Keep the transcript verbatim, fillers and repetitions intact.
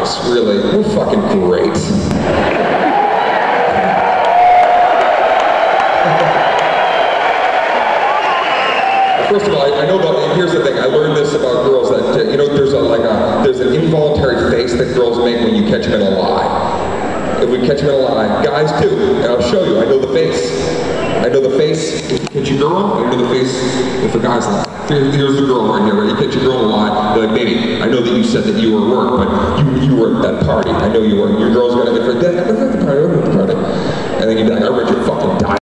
guys, really, we're fucking great. First of all, I, I know about, here's the thing, I learned this about girls, that, uh, you know, there's a, like a, there's an involuntary face that girls make when you catch them in a lie. If we catch them in a lie, guys too, and I'll show you, I know the face. I know the face, if you catch a girl, I know the face if a guy's lie. Here, here's the girl right here, right? You catch a girl in a lie, you're like, baby, I know that you said that you were at work, but you, you were at that party. I know you were. Your girl's gonna, if her dad, I was at the party, I was at the party. And then you'd be like, I read your fucking die.